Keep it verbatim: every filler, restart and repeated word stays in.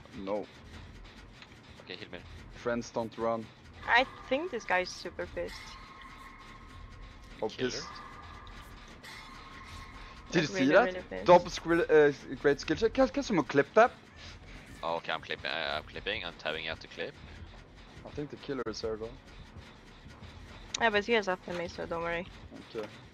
No. Okay, heal me. Friends don't run. I think this guy's super pissed. Oh, Killer. pissed. Did you Like, see really, that? really pissed. Double skill, uh, great skill check. Can, can someone clip that? Oh, okay, I'm clipping. Uh, I'm clipping. I'm tabbing out the clip. I think the killer is there though. Yeah, but he has up on me, so don't worry. Okay.